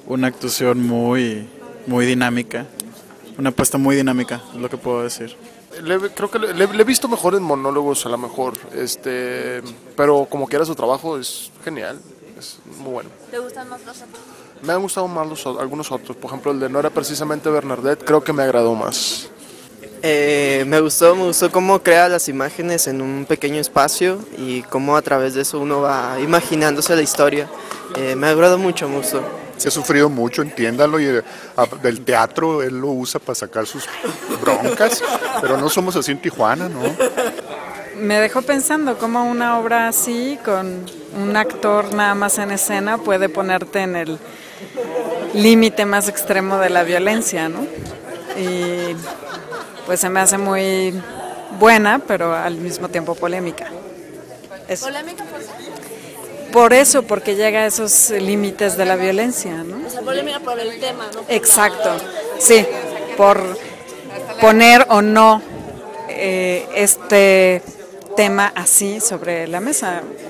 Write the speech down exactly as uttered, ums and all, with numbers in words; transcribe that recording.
una actuación muy, muy dinámica, una apuesta muy dinámica, es lo que puedo decir. Le, creo que le, le, le he visto mejor en monólogos a lo mejor, este, pero como quiera su trabajo es genial, es muy bueno. ¿Te gustan más los otros? Me han gustado más los, algunos otros, por ejemplo el de No era precisamente Bernadette, creo que me agradó más. Eh, me gustó, me gustó cómo crea las imágenes en un pequeño espacio y cómo a través de eso uno va imaginándose la historia. Eh, me agradó mucho, me gustó. He sufrido mucho, entiéndalo, y eh, a- del teatro él lo usa para sacar sus broncas, pero no somos así en Tijuana, ¿no? Me dejó pensando cómo una obra así, con un actor nada más en escena, puede ponerte en el límite más extremo de la violencia, ¿no? Y pues se me hace muy buena, pero al mismo tiempo polémica. Eso. ¿Polémica por qué? Por eso, porque llega a esos límites de la violencia, ¿no? O sea, polémica por el tema, ¿no? Por Exacto, la- sí, por poner o no eh, este tema así sobre la mesa.